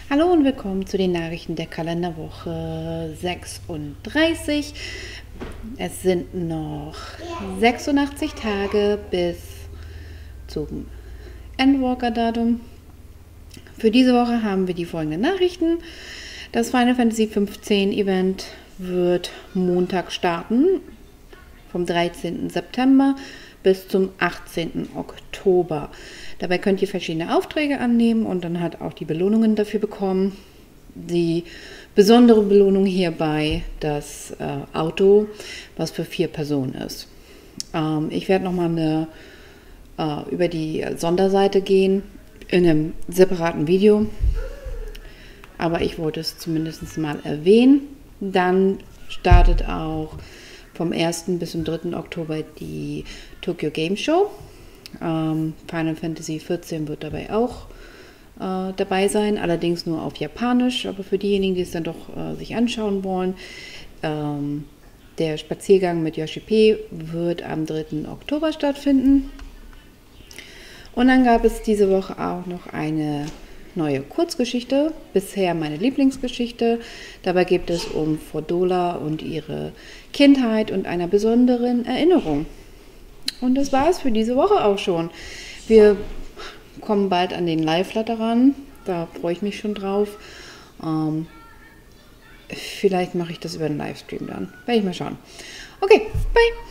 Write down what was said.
Hallo und willkommen zu den Nachrichten der Kalenderwoche 36. Es sind noch 86 Tage bis zum Endwalker-Datum. Für diese Woche haben wir die folgenden Nachrichten. Das Final Fantasy 15 Event wird Montag starten, vom 13. September bis zum 18. Oktober. Dabei könnt ihr verschiedene Aufträge annehmen und dann halt auch die Belohnungen dafür bekommen. Die besondere Belohnung hierbei das Auto, was für 4 Personen ist. Ich werde nochmal über die Sonderseite gehen in einem separaten Video, aber ich wollte es zumindest mal erwähnen. Dann startet auch vom 1. bis zum 3. Oktober die Tokyo Game Show. Final Fantasy 14 wird dabei auch dabei sein, allerdings nur auf Japanisch, aber für diejenigen, die es dann doch sich anschauen wollen, der Spaziergang mit Yoshi P wird am 3. Oktober stattfinden. Und dann gab es diese Woche auch noch eine neue Kurzgeschichte, bisher meine Lieblingsgeschichte. Dabei geht es um Fordola und ihre Kindheit und einer besonderen Erinnerung. Und das war es für diese Woche auch schon. Wir kommen bald an den Live-Letter ran. Da freue ich mich schon drauf. Vielleicht mache ich das über den Livestream dann. Werde ich mal schauen. Okay, bye.